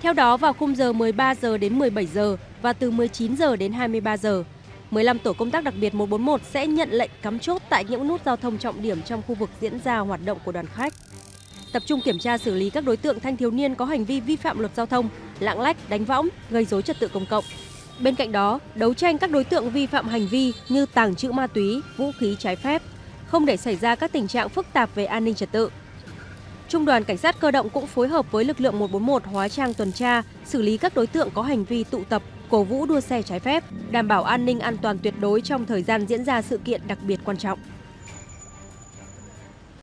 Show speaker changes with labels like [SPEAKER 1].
[SPEAKER 1] Theo đó, vào khung giờ 13 giờ đến 17 giờ và từ 19 giờ đến 23 giờ, 15 tổ công tác đặc biệt 141 sẽ nhận lệnh cắm chốt tại những nút giao thông trọng điểm trong khu vực diễn ra hoạt động của đoàn khách. Tập trung kiểm tra xử lý các đối tượng thanh thiếu niên có hành vi vi phạm luật giao thông, lạng lách, đánh võng, gây rối trật tự công cộng. Bên cạnh đó, đấu tranh các đối tượng vi phạm hành vi như tàng trữ ma túy, vũ khí trái phép, không để xảy ra các tình trạng phức tạp về an ninh trật tự. Trung đoàn Cảnh sát cơ động cũng phối hợp với lực lượng 141 hóa trang tuần tra, xử lý các đối tượng có hành vi tụ tập, cổ vũ đua xe trái phép, đảm bảo an ninh an toàn tuyệt đối trong thời gian diễn ra sự kiện đặc biệt quan trọng.